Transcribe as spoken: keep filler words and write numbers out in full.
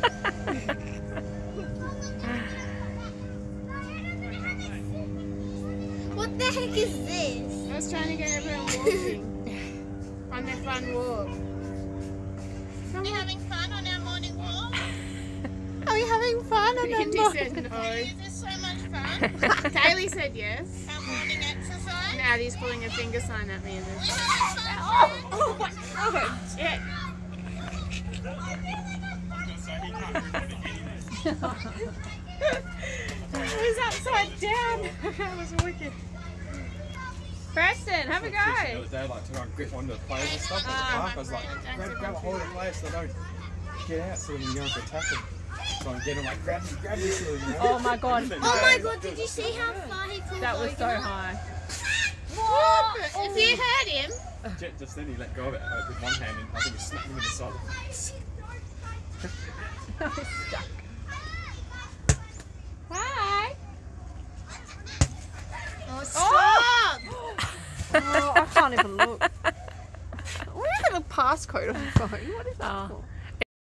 What the heck is this? I was trying to get everyone walking on their fun walk. Are we having fun on our morning walk? Are we having fun? on our Indy morning- said no. Is this so much fun? Kaylee said yes. Our morning exercise? And Addie's pulling a finger sign at me. And We then, having fun? Oh, oh my god! yeah. It was upside down. I was wicked. Preston, have a The go. other day, like to go and grip onto the players and stuff at the Ah, park. I was like, grab, grab a hold of the players so they don't get out, so when you go for a tackle, so I'm getting like grab, grab this little, you know. Oh my god. Oh my god, did you see how far he pulled That was so Logan up? high. If you heard him, Just, just then he let go of it like, with one hand and I think he smacked him in the side of the face. I was stuck. Hi. Oh, stop! Oh, I can't even look. Where's the passcode on the phone? What is that Oh. for?